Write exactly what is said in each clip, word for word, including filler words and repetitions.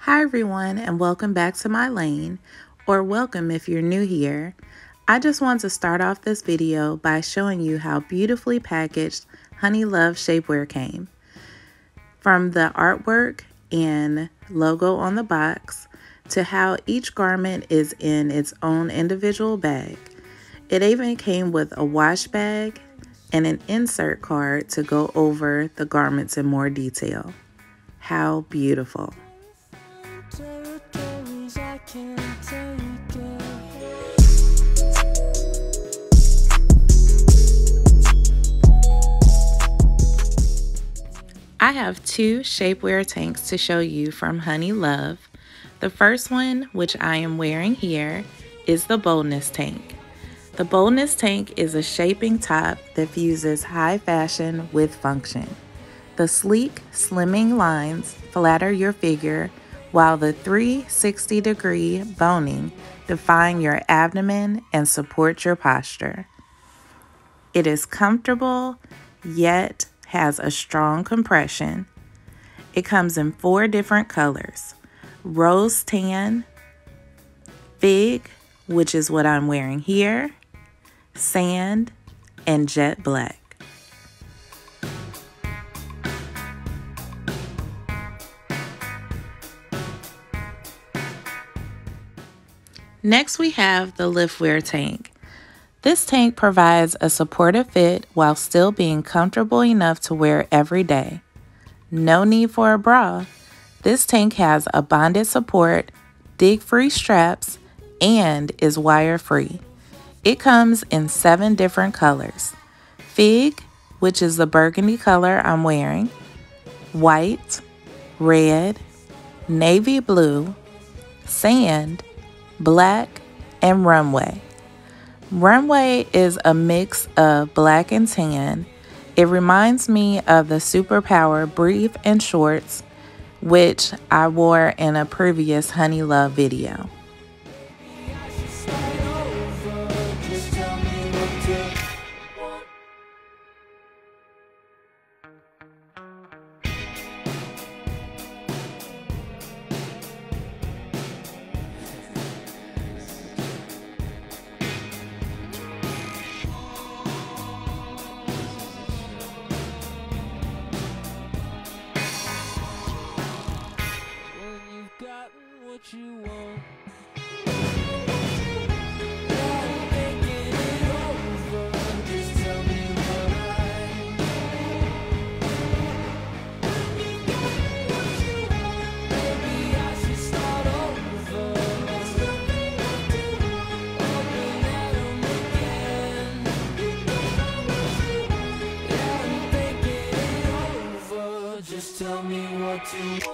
Hi everyone, and welcome back to my lane, or welcome if you're new here. I just want to start off this video by showing you how beautifully packaged Honeylove shapewear came. From the artwork and logo on the box to how each garment is in its own individual bag. It even came with a wash bag and an insert card to go over the garments in more detail. How beautiful. I have two shapewear tanks to show you from Honeylove. The first one, which I am wearing here, is the Boldness Tank. The Boldness Tank is a shaping top that fuses high fashion with function. The sleek, slimming lines flatter your figure, while the three sixty degree boning define your abdomen and support your posture. It is comfortable, yet has a strong compression. It comes in four different colors: rose tan, fig, which is what I'm wearing here, sand, and jet black. Next, we have the Liftwear Tank. This tank provides a supportive fit while still being comfortable enough to wear every day. No need for a bra. This tank has a bonded support, dig-free straps, and is wire-free. It comes in seven different colors: fig, which is the burgundy color I'm wearing, white, red, navy blue, sand, black, and runway. Runway is a mix of black and tan. It reminds me of the Superpower brief and shorts, which I wore in a previous Honeylove video. You want. Just tell me what you want.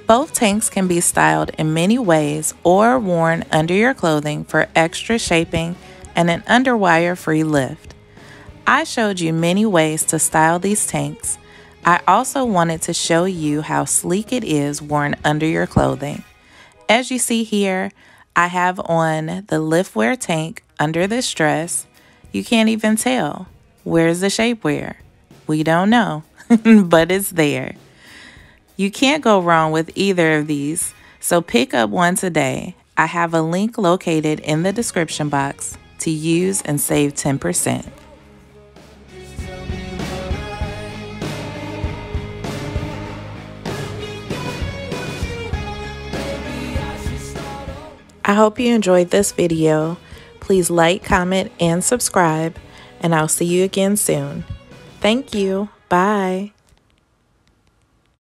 Both tanks can be styled in many ways or worn under your clothing for extra shaping and an underwire-free lift. I showed you many ways to style these tanks. I also wanted to show you how sleek it is worn under your clothing. As you see here, I have on the Liftwear Tank under this dress. You can't even tell. Where's the shapewear? We don't know, but it's there. You can't go wrong with either of these, so pick up one today. I have a link located in the description box to use and save ten percent. I hope you enjoyed this video. Please like, comment, and subscribe, and I'll see you again soon. Thank you. Bye.